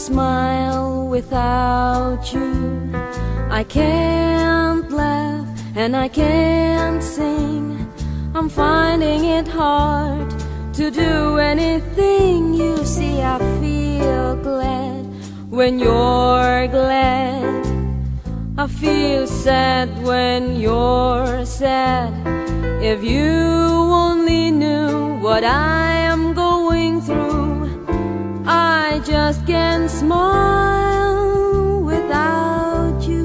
smile without you. I can't laugh and I can't sing. I'm finding it hard to do anything. You see, I feel glad when you're glad. I feel sad when you're sad. If you only knew what I am going through, I just can't smile without you.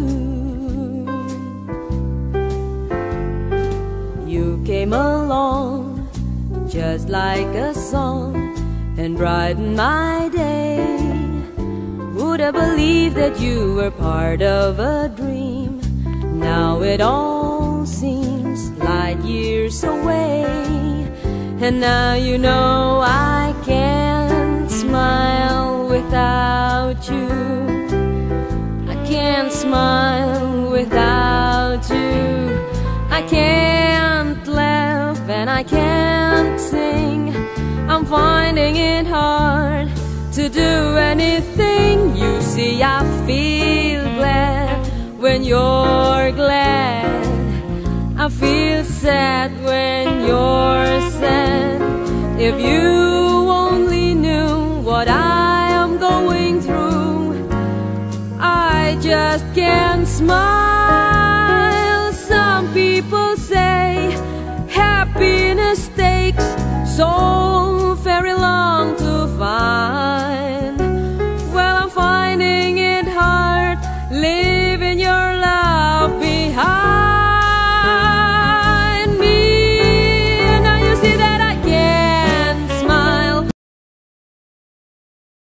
You came along just like a song and brightened my day. Would have believed that you were part of a dream. Now it all seems light years away. And now you know I can't smile without you. I can't smile without you. I can't laugh and I can't sing. I'm finding it hard to do anything. You see, I feel glad when you're glad. I feel sad when you're sad. If you only knew what I am going through, I just can't smile. Some people say happiness takes so